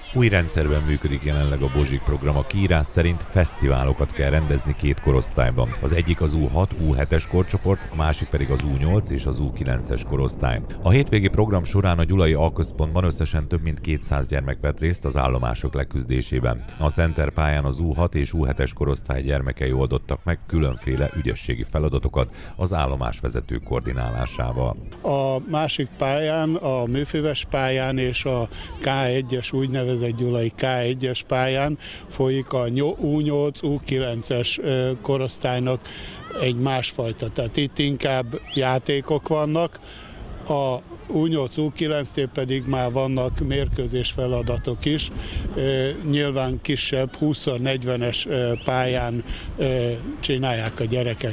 Új rendszerben működik jelenleg a Bozsik program. A kiírás szerint fesztiválokat kell rendezni két korosztályban. Az egyik az U6, U7-es korcsoport, a másik pedig az U8 és az U9-es korosztály. A hétvégi program során a Gyulai Alközpontban összesen több mint 200 gyermek vett részt az állomások leküzdésében. A Center pályán az U6 és U7-es korosztály gyermekei oldottak meg különféle ügyességi feladatokat az állomásvezető koordinálásával. A másik pályán, a műfőves pályán és a K1-es úgynevezett gyulai K1-es pályán folyik a U8, U9-es korosztálynak egy másfajta. Tehát itt inkább játékok vannak, a U8, U9-nél pedig már vannak mérkőzés feladatok is. Nyilván kisebb, 20x40-es pályán csinálják a gyerekek.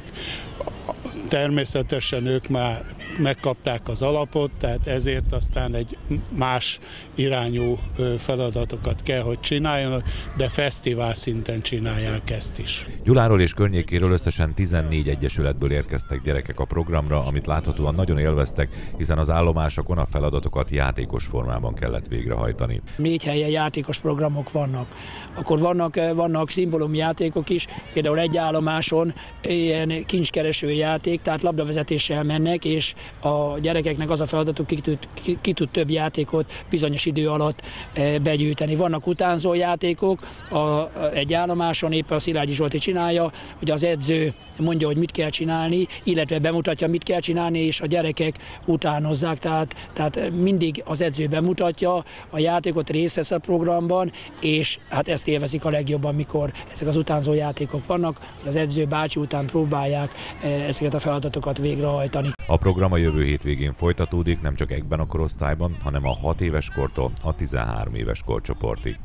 Természetesen ők már megkapták az alapot, tehát ezért aztán egy más irányú feladatokat kell, hogy csináljanak, de fesztivál szinten csinálják ezt is. Gyuláról és környékéről összesen 14 egyesületből érkeztek gyerekek a programra, amit láthatóan nagyon élveztek, hiszen az állomásokon a feladatokat játékos formában kellett végrehajtani. 4 helyen játékos programok vannak. Akkor vannak szimbólumjátékok is, például egy állomáson ilyen kincskereső játék, tehát labdavezetéssel mennek, és a gyerekeknek az a feladatuk, ki tud több játékot bizonyos idő alatt begyűjteni. Vannak utánzó játékok, egy állomáson éppen a Szilágyi Zsolti csinálja, hogy az edző mondja, hogy mit kell csinálni, illetve bemutatja, mit kell csinálni, és a gyerekek utánozzák, tehát mindig az edző bemutatja, a játékot részt vesz a programban, és hát ezt élvezik a legjobban, mikor ezek az utánzó játékok vannak, hogy az edző bácsi után próbálják ezeket a feladatokat végrehajtani. A program a jövő hétvégén folytatódik, nem csak egyben a korosztályban, hanem a 6 éves kortól a 13 éves korcsoportig.